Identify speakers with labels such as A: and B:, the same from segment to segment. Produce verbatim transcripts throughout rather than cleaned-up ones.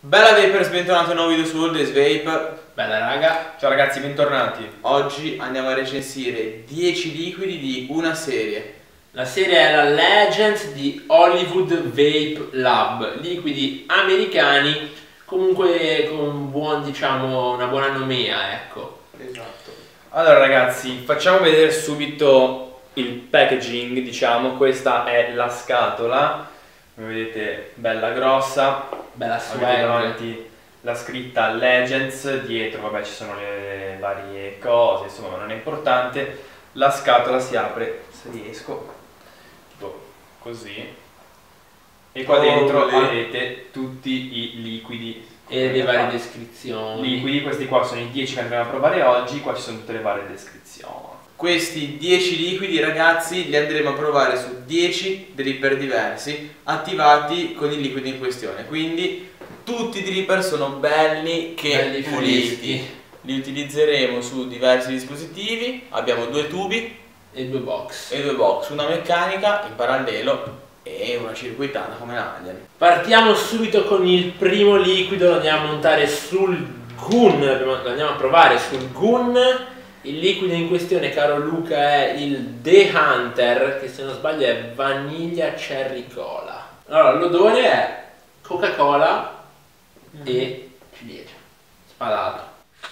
A: Bella Vapers, bentornati a un nuovo video su All Days Vape.
B: Bella raga.
C: Ciao ragazzi, bentornati.
A: Oggi andiamo a recensire dieci liquidi di una serie.
B: La serie è la Legend di Hollywood Vape Lab. Liquidi americani, comunque con buon, diciamo, una buona nomea, ecco.
A: Esatto.
C: Allora ragazzi, facciamo vedere subito il packaging, diciamo. Questa è la scatola, come vedete bella grossa.
B: Bella
C: Avete
B: swag.
C: davanti la scritta Legends, dietro vabbè ci sono le varie cose, insomma non è importante. La scatola si apre, se riesco, tipo così, e qua
A: Oh,
C: dentro
A: lì.
C: avete tutti i liquidi
B: E le varie descrizioni.
C: liquidi. Questi qua sono i dieci che andremo a provare oggi. Qua ci sono tutte le varie descrizioni.
A: Questi dieci liquidi, ragazzi, li andremo a provare su dieci dripper diversi attivati con il liquido in questione. Quindi tutti i dripper sono belli che
B: Belli
A: puliti.
B: freschi.
A: Li utilizzeremo su diversi dispositivi. Abbiamo due tubi
B: E due box.
A: e due box, una meccanica in parallelo e una circuitata come la Alien.
B: Partiamo subito con il primo liquido, lo andiamo a montare sul Gun, lo andiamo a provare sul Gun. Il liquido in questione, caro Luca, è il The Hunter, che se non sbaglio è vaniglia cherry cola. Allora, l'odore è Coca-Cola e ciliegia, spalato.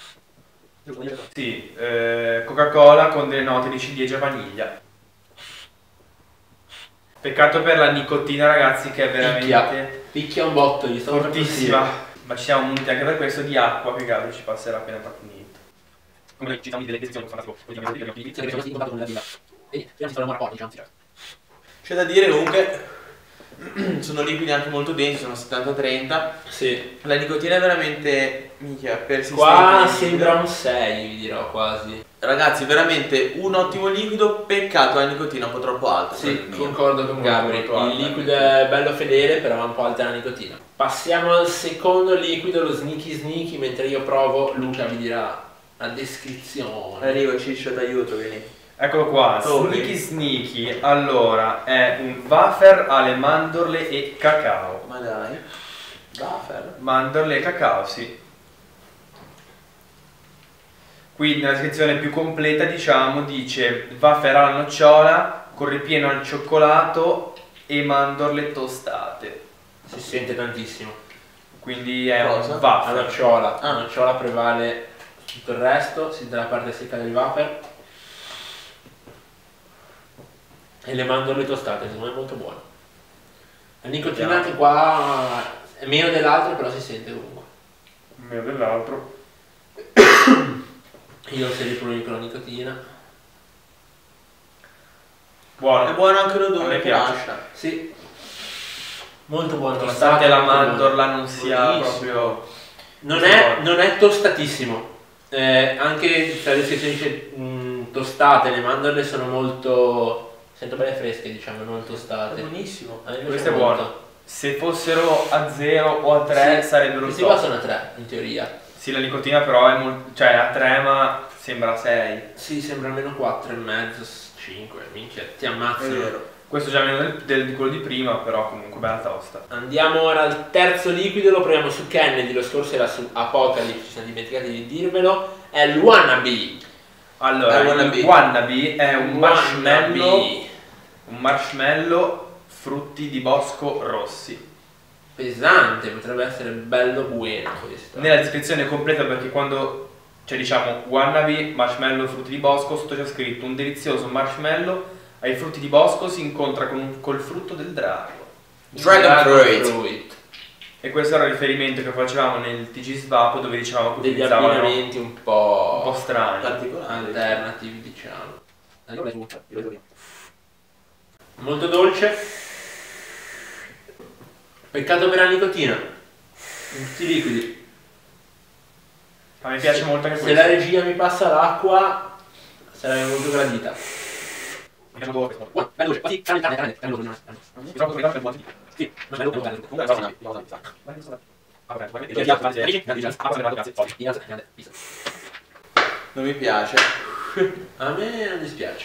C: Sì, eh, Coca-Cola con delle note di ciliegia e vaniglia. Peccato per la nicotina, ragazzi, che è veramente
B: Picchia, picchia un botto, gli sto
C: fortissima. Ma ci siamo muniti anche per questo di acqua, che cavolo ci passerà appena fatto niente. Come ci siamo delle decisioni,
A: C'è da dire comunque, sono liquidi anche molto densi, sono settanta trenta.
B: Sì.
A: La nicotina è veramente, minchia, persistente.
B: Qua
A: liquida.
B: sembra un sei, vi dirò quasi.
A: Ragazzi, veramente un ottimo liquido, peccato la nicotina un po' troppo alta. per il
B: Sì,
A: mio.
B: concordo con
C: Molto,
B: Gabri.
C: molto alta.
B: Il liquido è bello fedele, però ha un po' alta la nicotina. Passiamo al secondo liquido, lo Sneaky Sneaky. Mentre io provo, Luca vi dirà la descrizione.
A: Arrivo Ciccio, t'aiuto, vieni.
C: Eccolo qua,
A: Oh,
C: Sneaky Sneaky. Allora, è un wafer alle mandorle e cacao.
A: Ma dai. Buffer.
C: Mandorle e cacao, sì. Qui nella descrizione più completa, diciamo, dice wafer alla nocciola con ripieno al cioccolato e mandorle tostate.
B: Si sente tantissimo.
C: Quindi è
A: Cosa?
C: un
B: La
C: wafer.
B: nocciola.
A: Ah.
B: La nocciola prevale su tutto il resto, si dà la parte secca del wafer. E le mandorle tostate, secondo me è molto buono. La nicotina
C: Vediamo.
B: anche qua è meno dell'altro, però si sente comunque.
C: Meno dell'altro.
B: Io lo servo pure con la nicotina.
C: Buono.
A: È buono anche
C: A
A: l'odore
C: me
A: che
C: piace.
A: lascia.
B: Sì. Molto buono.
C: Nonostante
B: tostato,
C: la
B: molto buono.
C: mandorla non sia
B: Buonissimo.
C: proprio...
B: Non è, non è tostatissimo. Eh, anche la descrizione dice mh, tostate, le mandorle sono molto... Sento belle fresche, diciamo, non
A: È
B: tostate.
A: buonissimo.
B: A me piace
C: Questo è
B: molto.
C: buono. Se fossero a zero o a tre
B: Sì,
C: sarebbero
B: questi
C: top.
B: qua sono a tre, in teoria.
C: Sì, la nicotina però è molto... cioè a tre ma sembra sei.
B: Sì, sembra almeno quattro e mezzo, cinque, minchia, ti
A: È
B: ammazzano.
A: vero.
C: Questo già meno del, del- di quello di prima, però comunque bella tosta.
B: Andiamo ora al terzo liquido, lo proviamo su Kennedy, lo scorso era su Apocalypse, ci siamo dimenticati di dirvelo. È il Wannabe.
C: Allora,
A: È wannabe.
C: il wannabe è un marshmallow,
B: Wannabe.
C: un marshmallow frutti di bosco rossi.
B: Pesante, potrebbe essere bello buono questo.
C: Nella descrizione completa, perché quando c'è diciamo wannabe, marshmallow, frutti di bosco, sotto c'è scritto un delizioso marshmallow ai frutti di bosco si incontra con un- col frutto del drago.
A: Dragon fruit.
B: fruit.
C: E questo era il riferimento che facevamo nel T G Svapo, dove dicevamo che
B: Degli
C: utilizzavano
B: abbinamenti un
C: un
B: po',
C: po' strani.
A: Particolare.
B: alternativi, diciamo. Molto dolce. Peccato per la nicotina. In tutti i liquidi.
C: A me piace molto anche
B: Se
C: questo.
B: la regia mi passa l'acqua, sarebbe molto gradita.
A: Non mi piace.
B: A me non dispiace.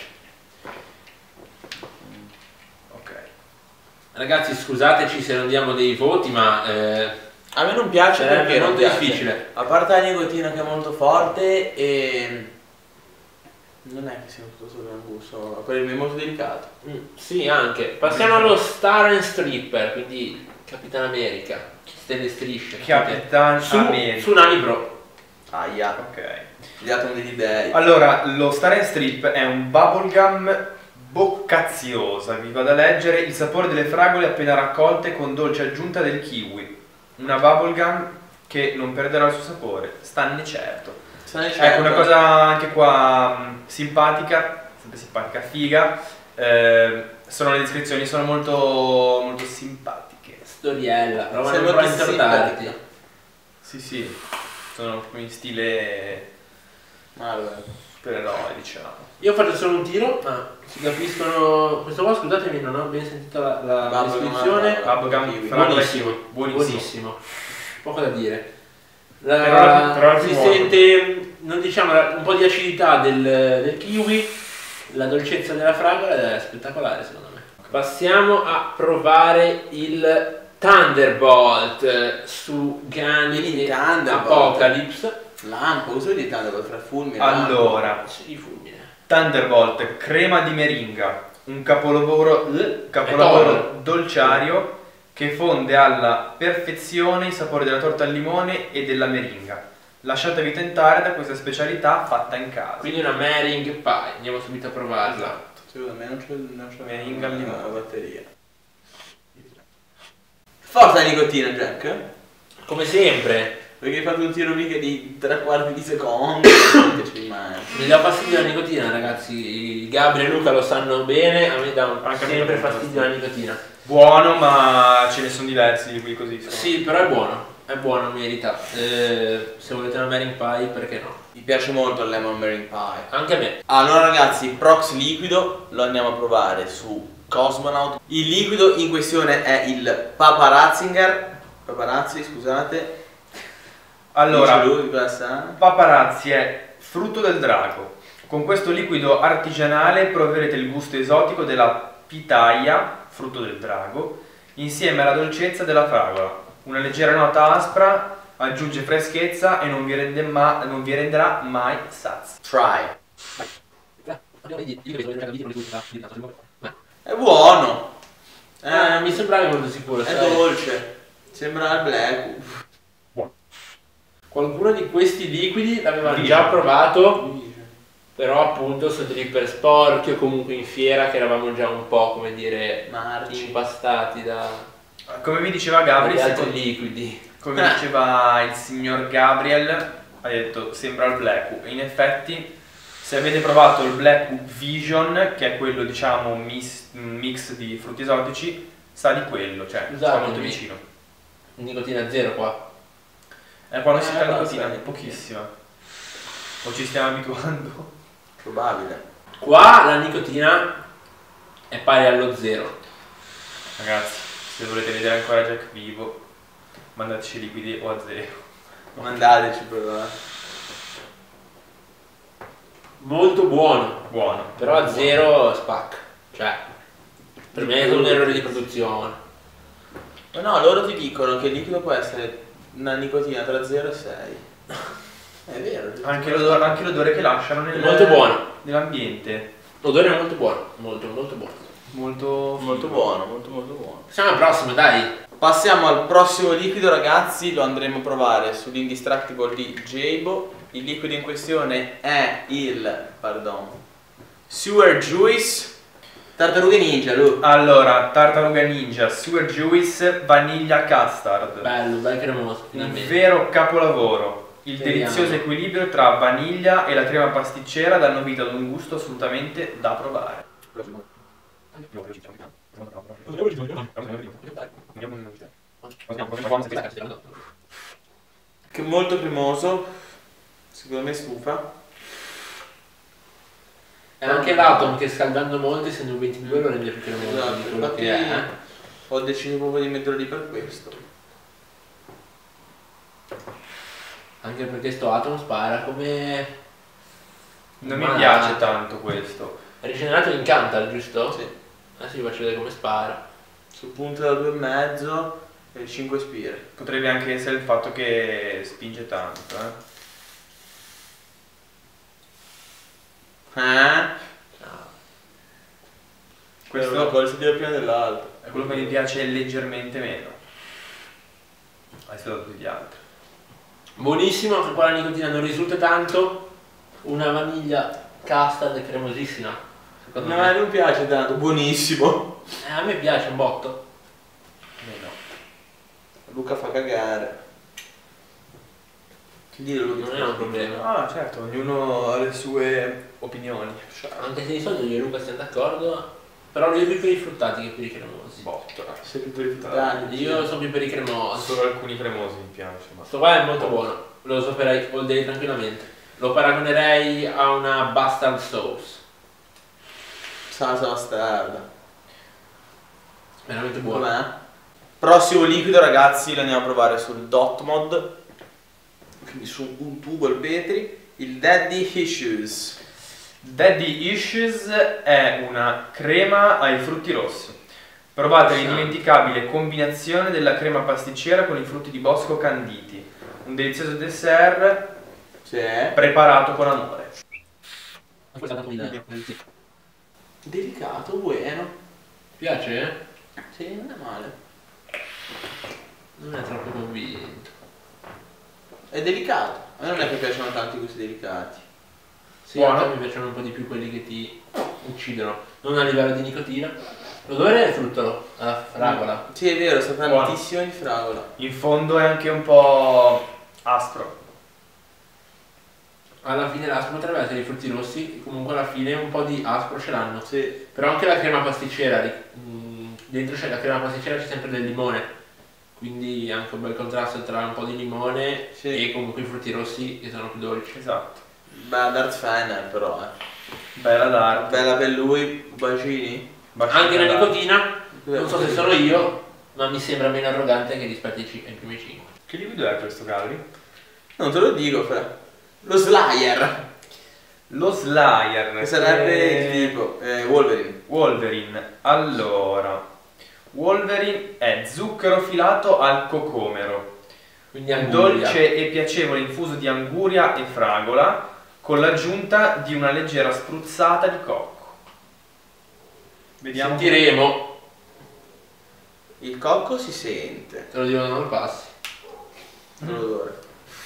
C: Ok.
B: Ragazzi, scusateci se non diamo dei voti, ma eh,
A: A me non piace
B: Sarebbe
A: perché non
B: molto
A: piace.
B: difficile.
A: A parte la nicotina che è molto forte e non è che sia tutto solo un gusto, per me è molto delicato.
B: Mm, sì, anche. Passiamo allo Star and Stripper, quindi Capitan America, stelle strisce.
C: Capitan
B: Su
C: America.
B: Tsunami Pro.
A: Aia,
C: Ok.
A: gli atomi degli dei.
C: Allora, lo Star and Strip è un bubblegum boccaziosa, vi vado a leggere, il sapore delle fragole appena raccolte con dolce aggiunta del kiwi. Una bubblegum che non perderà il suo sapore, stanne certo. Ecco, una cosa anche qua mh, simpatica, sempre simpatica, figa, eh, sono le descrizioni, sono molto, molto simpatiche.
B: Storiella, provano
A: Sei
B: un po' a
A: molto
B: interrogarti.
A: simpatica.
C: Sì, sì, sono come in stile
A: Allora.
C: supereroe, diciamo.
B: Io faccio solo un tiro, ma si capiscono. Questo qua, scusatemi, non ho ben sentito la, la
A: Bubblegum,
B: descrizione.
A: bubblegum,
C: Bubblegum,
A: kiwi.
C: fragola e
B: Buonissimo,
C: kiwi. Buonissimo.
B: buonissimo. Poco da dire. La-
C: Però- però
B: si
C: si muove.
B: sente, non diciamo, la- un po' di acidità del, del kiwi, la dolcezza della fragola è spettacolare secondo me. Passiamo a provare il Thunderbolt su Gani
A: Il
B: e
A: Thunderbolt.
B: Apocalypse.
A: Lampo, cosa vuol dire Thunderbolt fra fulmine?
C: Allora,
B: Sì, fulmine.
C: Thunderbolt, crema di meringa, un capolavoro, eh, capolavoro dolciario che fonde alla perfezione i sapori della torta al limone e della meringa. Lasciatevi tentare da questa specialità fatta in casa.
B: Quindi una meringue pie, andiamo subito a provarla.
A: Esatto, secondo me non c'è, non c'è
C: Meringa al limone.
A: la batteria. Forza la nicotina, Jack,
B: Come sempre,
A: perché hai fatto un tiro mica di tre quarti di secondo. Che ci rimane.
B: mi dà fastidio la nicotina, ragazzi. Gabri e Luca lo sanno bene, a me dà un-
C: Anche a me
B: sempre
C: dà
B: fastidio la nicotina.
C: Buono, ma ce ne sono diversi di qui così. secondo
B: Sì, però è buono, è buono, merita. Eh, se volete una meringue pie, perché no?
A: Mi piace molto il lemon meringue pie.
B: Anche a me.
A: Allora ragazzi, Prox liquido lo andiamo a provare su Cosmonaut. Il liquido in questione è il Paparazzinger. Paparazzi, scusate.
C: me. Allora,
A: Dice lui, cosa sa?
C: paparazzi è frutto del drago. Con questo liquido artigianale proverete il gusto esotico della pitaya, frutto del drago, insieme alla dolcezza della fragola. Una leggera nota aspra aggiunge freschezza e non vi, rende ma- non vi renderà mai sazi.
A: Try. È buono.
B: Eh,
A: Eh,
B: mi sembrava molto sicuro,
A: è
B: sai?
A: dolce. Sembra il black.
B: Qualcuno di questi liquidi l'avevamo
C: Dice.
B: già provato, però appunto su Dripper sporchi o comunque in fiera che eravamo già un po', come dire,
A: Marci.
B: impastati da
C: Come mi diceva Gabriel,
B: dagli altri
C: secondo-
B: liquidi.
C: come diceva il signor Gabriel, ha detto sembra il Blackwood. In effetti, se avete provato il Blackwood Vision, che è quello diciamo un mix, un mix di frutti esotici, sa di quello, cioè sta
B: Scusatemi.
C: molto vicino.
B: Nicotina zero qua.
C: È quando
A: Eh,
C: si fa
A: basta,
C: nicotina,
A: nicotina.
C: pochissima. O ci stiamo abituando.
A: Probabile.
B: Qua la nicotina è pari allo zero.
C: Ragazzi, se volete vedere ancora Jack vivo, mandateci liquidi o a zero.
A: Mandateci provare.
B: Molto buono,
C: Buono.
B: però a zero spacca. Cioè, per me è un errore di produzione.
A: Ma no, loro ti dicono che il liquido può essere una nicotina tra zero e sei. È vero.
C: Anche l'odore, anche l'odore che lasciano nel,
B: Molto buono.
C: nell'ambiente.
B: L'odore è molto buono, molto molto buono.
C: Molto,
A: Molto buono, molto molto buono.
B: Passiamo al prossimo, dai.
A: Passiamo al prossimo liquido ragazzi, lo andremo a provare sull'Indistractable di Jabo. Il liquido in questione è il, pardon, Sewer Juice Tartarughe Ninja, Lu.
C: Allora, tartaruga ninja, sewer juice, vaniglia custard.
B: Bello, bel cremoso,
C: Un
B: finalmente.
C: vero capolavoro. Il
B: Speriamo.
C: delizioso equilibrio tra vaniglia e la crema pasticcera danno vita ad un gusto assolutamente da provare.
A: Che è molto cremoso, secondo me stufa.
B: E anche l'atom che scaldando molto, essendo un ventidue, lo rende più cremoso
A: Esatto,
B: di quello
A: infatti
B: che è. eh.
A: ho deciso proprio di metterlo lì per questo.
B: Anche perché sto atom spara come...
C: Non mi
B: Ma-
C: piace tanto questo.
B: Rigenerato in Cantal, giusto?
A: Sì.
B: Adesso vi faccio vedere come spara.
A: Sul punto da due e mezzo E cinque spire.
C: Potrebbe anche essere il fatto che spinge tanto, eh.
A: Eh?
C: Questo
A: Questo vuole sentire prima dell'altro.
C: è quello che mi piace leggermente meno rispetto a tutti gli altri.
B: Buonissimo, anche qua la nicotina non risulta tanto. Una vaniglia custard cremosissima. Secondo
A: No,
B: me.
A: non piace tanto, buonissimo.
B: Eh, a me piace un botto.
C: Meno.
A: Luca fa cagare. Dillo Luca.
B: Non è un problema.
C: Ah, certo, ognuno ha le sue opinioni.
B: Anche se di solito io e Luca siamo d'accordo. Però lui è più per i fruttati che per i cremosi.
C: Botto.
A: Sei più per i fruttati.
B: Io sono più per i cremosi.
C: Solo alcuni cremosi mi piace, ma...
B: Questo qua è molto buono. Lo userei all day tranquillamente. Lo paragonerei a una bastard sauce.
A: Salsa bastarda.
B: Veramente buono.
A: Com'è? Prossimo liquido ragazzi, lo andiamo a provare sul Dot Mod. Quindi su un tubo al Petri. Il Daddy Issues.
C: Daddy Issues è una crema ai frutti rossi. Provate l'indimenticabile combinazione della crema pasticcera con i frutti di bosco canditi. Un delizioso dessert
A: Sì.
C: preparato con amore.
A: Delicato, buono.
B: Piace?
A: Sì, non è male.
B: Non è troppo convinto.
A: È delicato. A me non è che piacciono tanto i gusti delicati.
B: Sì,
C: Buono.
B: a me mi piacciono un po' di più quelli che ti uccidono. Non a livello di nicotina. L'odore è fruttolo, alla fragola.
A: Sì, è vero, sa
C: Buono.
A: tantissimo di fragola.
C: In fondo è anche un po' aspro.
B: Alla fine l'aspro potrebbe essere i frutti rossi, comunque alla fine un po' di aspro ce l'hanno.
A: Sì.
B: Però anche la crema pasticcera, ri- mh, dentro c'è la crema pasticcera, c'è sempre del limone. Quindi anche un bel contrasto tra un po' di limone
A: Sì.
B: e comunque i frutti rossi che sono più dolci.
C: Esatto.
A: Bella Darth Fener però, eh.
C: Bella d'arte.
A: Bella per lui, bacini.
B: Anche la
C: d'arte.
B: nicotina, non so se sono io, ma mi sembra meno arrogante che rispetto ai, ci- ai primi cinque.
C: Che liquido è questo, Galli?
A: Non te lo dico, Fra. Lo Slayer.
C: Lo Slayer.
A: Che sarebbe
C: che-
A: il tipo. Eh, Wolverine.
C: Wolverine. Allora, Wolverine è zucchero filato al cocomero,
B: Quindi anguria.
C: dolce e piacevole infuso di anguria e fragola con l'aggiunta di una leggera spruzzata di cocco. Vediamo.
B: Sentiremo,
A: Il cocco si sente.
B: te lo dico non passi.
A: L'odore.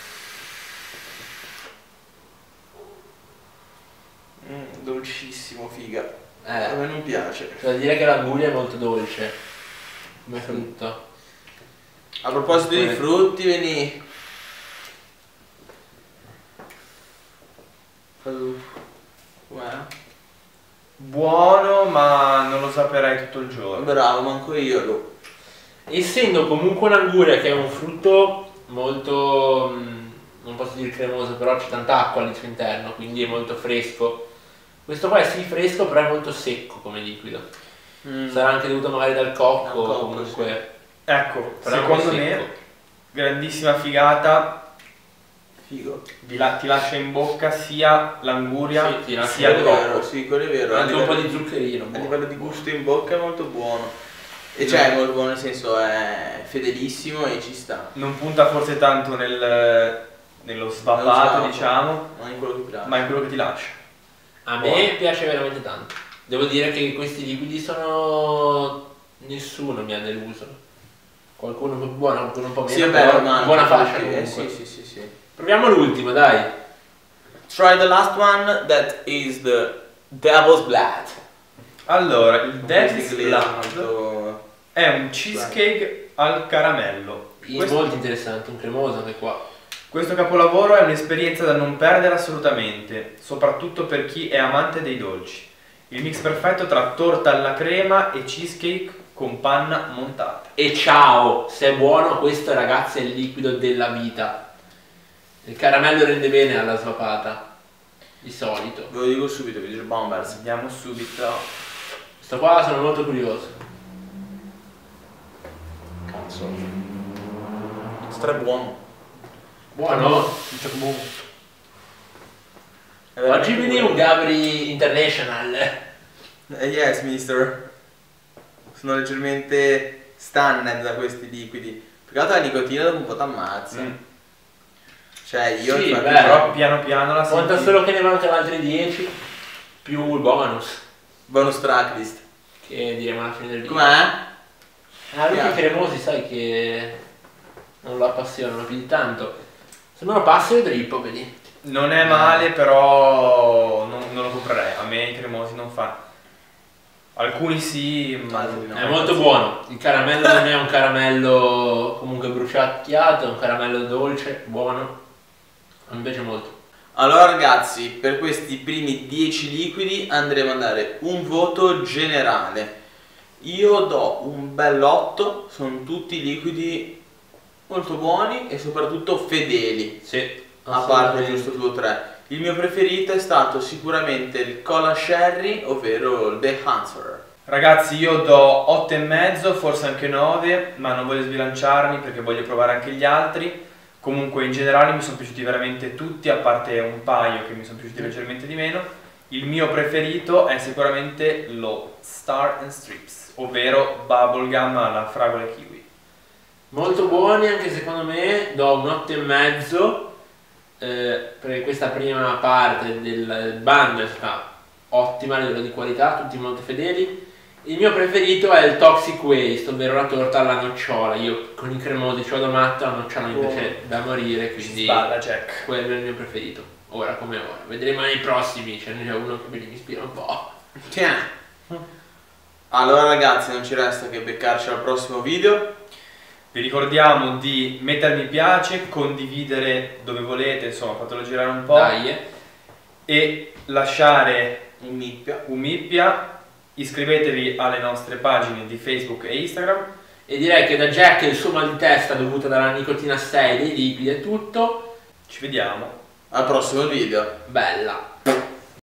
A: Mm, dolcissimo, figa. A
B: Eh,
A: me non piace.
B: c'è da dire che l'anguria è molto dolce come frutto.
A: A proposito di
B: Eh.
A: frutti, veni. Com'è?
C: Buono, ma non lo saprei tutto il giorno.
A: Bravo, manco io lo.
B: Essendo comunque un'anguria che è un frutto molto, mh, non posso dire cremoso, però c'è tanta acqua al suo interno, quindi è molto fresco. Questo qua è sì fresco, però è molto secco come liquido.
A: Mm.
B: Sarà anche dovuto magari dal cocco,
A: Dal cocco,
B: comunque.
C: Ecco,
B: Però è
C: secondo
B: secco.
C: me, grandissima figata.
A: Figo.
C: Vi la- ti lascia in bocca sia l'anguria
B: Sì, ti lascia
C: sia il
B: in
A: Quello è
B: bocca.
A: vero,
C: cocco.
A: sì, quello è vero. A
B: Anche un po'
A: livello
B: di zuccherino.
A: A
B: buono.
A: livello di gusto in bocca è molto buono. E cioè, è molto buono nel senso è fedelissimo e ci sta.
C: Non punta forse tanto nel, nello svapato,
A: svapo.
C: diciamo,
A: Non è quello che ti piace.
C: ma è quello che ti lascia.
B: A me piace veramente tanto. Devo dire che questi liquidi sono... nessuno mi ha deluso. Qualcuno un po' più buono, qualcuno un po' meno.
A: Sì, è
B: però
A: bello, ma
B: buona
A: anche
B: fascia
A: perché- eh,
B: comunque.
A: sì, sì, sì, sì.
B: Proviamo l'ultimo, dai.
A: Try the last one, that is the Devil's Blood.
C: Allora, il Devil's
A: Questo inglese
C: Blood
A: molto-
C: è un cheesecake al caramello.
B: È
C: Questo,
B: molto interessante, un cremoso anche qua.
C: questo capolavoro è un'esperienza da non perdere assolutamente, soprattutto per chi è amante dei dolci. Il mix perfetto tra torta alla crema e cheesecake con panna montata.
B: E ciao, se è buono questo ragazzi è il liquido della vita. Il caramello rende bene alla svapata, di solito.
A: Ve lo dico subito, vi dice Bombers.
C: Vediamo subito.
B: Questo qua sono molto curioso.
A: Cazzo. Stra buono.
B: Buono?
A: È
B: Oggi
A: veramente
B: vedi
A: buono.
B: un Gabri International.
A: Eh, yes, mister. Sono leggermente stunned da questi liquidi. Peccato la nicotina dopo un po' t'ammazza.
C: Mm.
A: Cioè io
B: Sì,
A: infatti-
B: beh.
C: Però piano piano la
B: Conta
C: senti.
B: solo che ne mancano altri dieci più il bonus,
A: bonus tracklist.
B: che diremo alla fine del video.
A: Com'è?
B: Ah, Luca
A: Piace.
B: Cremosi, sai che non lo appassionano più di tanto. Se me lo passi io drippo, vedi.
C: Non è male, però non, non lo comprerei. A me i cremosi non fa. Alcuni sì, ma
A: Altri no.
B: È molto buono. Il caramello non è un caramello comunque bruciacchiato, è un caramello dolce, buono. Invece molto.
A: Allora ragazzi, per questi primi dieci liquidi andremo a dare un voto generale. Io do un bel otto, sono tutti liquidi molto buoni e soprattutto fedeli,
B: Sì.
A: a parte giusto due o tre. Il mio preferito è stato sicuramente il Cola Sherry, ovvero il The Hunter.
C: Ragazzi, io do otto e mezzo, forse anche nove, ma non voglio sbilanciarmi perché voglio provare anche gli altri. Comunque in generale mi sono piaciuti veramente tutti, a parte un paio che mi sono piaciuti leggermente di meno. Il mio preferito è sicuramente lo Star and Strips, ovvero bubblegum alla fragola e kiwi.
B: Molto buoni anche secondo me, do un otto e mezzo. Eh, perché questa prima parte del bundle è stata ottima a livello di qualità, tutti molto fedeli. Il mio preferito è il Toxic Waste, ovvero la torta alla nocciola. Io con i cremosi ci vado matto, la nocciola mi piace da morire,
C: Ci
B: quindi
C: sballa Jack.
B: quello è il mio preferito, ora come ora. Vedremo nei prossimi, ce n'è già uno che mi ispira un po'.
A: Tiè. Allora ragazzi, non ci resta che beccarci al prossimo video.
C: Vi ricordiamo di mettere mi piace, condividere dove volete, insomma fatelo girare un po'.
B: Dai, eh.
C: E lasciare
A: In mippia.
C: un mippia. Iscrivetevi alle nostre pagine di Facebook e Instagram.
B: E direi che da Jack il suo mal di testa dovuta dalla nicotina sei dei liquidi è tutto.
C: Ci vediamo.
A: Al prossimo video.
B: Bella.